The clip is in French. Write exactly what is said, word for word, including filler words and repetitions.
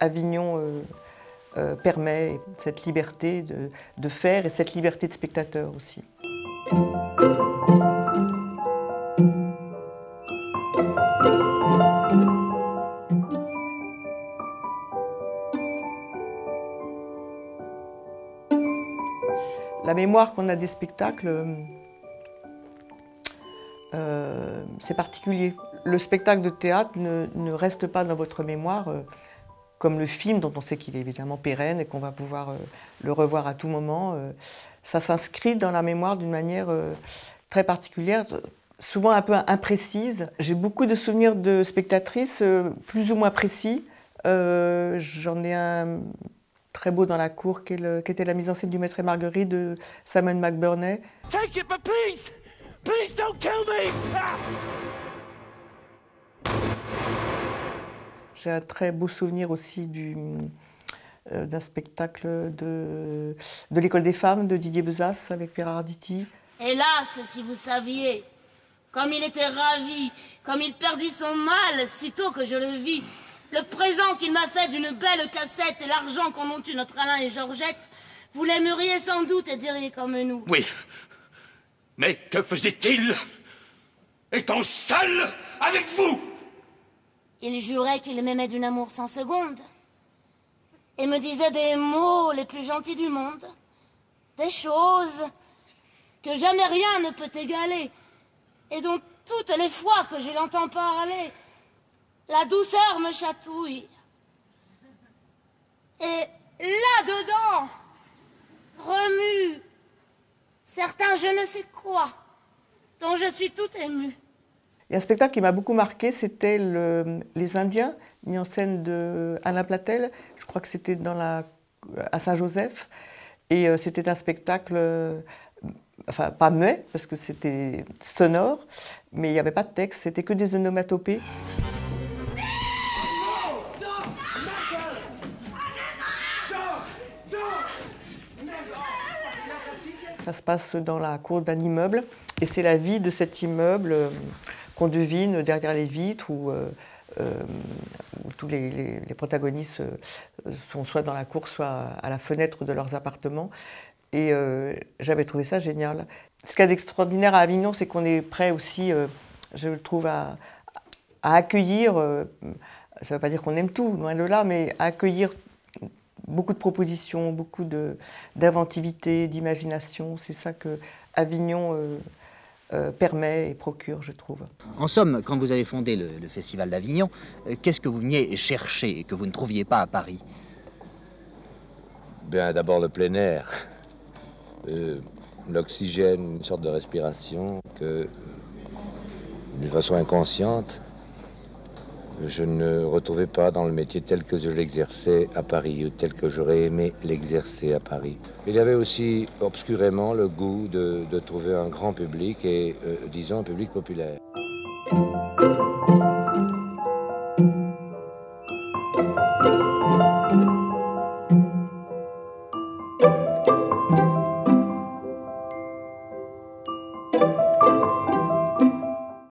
Avignon euh, euh, permet cette liberté de, de faire et cette liberté de spectateur aussi. La mémoire qu'on a des spectacles, euh, c'est particulier. Le spectacle de théâtre ne, ne reste pas dans votre mémoire euh, comme le film, dont on sait qu'il est évidemment pérenne et qu'on va pouvoir euh, le revoir à tout moment. Euh, ça s'inscrit dans la mémoire d'une manière euh, très particulière, souvent un peu imprécise. J'ai beaucoup de souvenirs de spectatrices euh, plus ou moins précis. Euh, J'en ai un très beau dans la cour, qui, est le, qui était la mise en scène du Maître et Marguerite de Simon McBurney. Take it, but please, please don't kill me! Ah! J'ai un très beau souvenir aussi euh, d'un spectacle de, de l'École des femmes de Didier Besace avec Pierre Arditi. Hélas, si vous saviez, comme il était ravi, comme il perdit son mal sitôt que je le vis, le présent qu'il m'a fait d'une belle cassette et l'argent qu'en ont eu notre Alain et Georgette, vous l'aimeriez sans doute et diriez comme nous. Oui, mais que faisait-il étant seul avec vous? Il jurait qu'il m'aimait d'une amour sans seconde et me disait des mots les plus gentils du monde, des choses que jamais rien ne peut égaler et dont toutes les fois que je l'entends parler, la douceur me chatouille. Et là-dedans, remue certains je ne sais quoi, dont je suis toute émue. Et un spectacle qui m'a beaucoup marqué, c'était le, Les Indiens, mis en scène de Alain Platel. Je crois que c'était dans la, à Saint-Joseph. Et euh, c'était un spectacle, euh, enfin pas muet, parce que c'était sonore, mais il n'y avait pas de texte, c'était que des onomatopées. Ça se passe dans la cour d'un immeuble et c'est la vie de cet immeuble euh, qu'on devine derrière les vitres où, euh, euh, où tous les, les, les protagonistes euh, sont soit dans la cour, soit à la fenêtre de leurs appartements. Et euh, j'avais trouvé ça génial. Ce qu'il y a d'extraordinaire à Avignon, c'est qu'on est prêt aussi, euh, je le trouve, à, à accueillir, euh, ça ne veut pas dire qu'on aime tout, loin de là, mais à accueillir beaucoup de propositions, beaucoup d'inventivité, d'imagination. C'est ça que Avignon euh, euh, permet et procure, je trouve. En somme, quand vous avez fondé le, le Festival d'Avignon, euh, qu'est-ce que vous veniez chercher et que vous ne trouviez pas à Paris? Bien, d'abord le plein air, euh, l'oxygène, une sorte de respiration que, d'une façon inconsciente, je ne retrouvais pas dans le métier tel que je l'exerçais à Paris, ou tel que j'aurais aimé l'exercer à Paris. Il y avait aussi obscurément le goût de, de trouver un grand public et, euh, disons, un public populaire.